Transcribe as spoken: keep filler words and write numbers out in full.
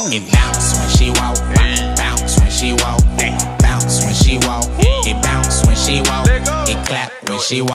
It bounce when she walk, bounce when she walk, bounce when she walk. It bounce when she walk, it clap when she walk.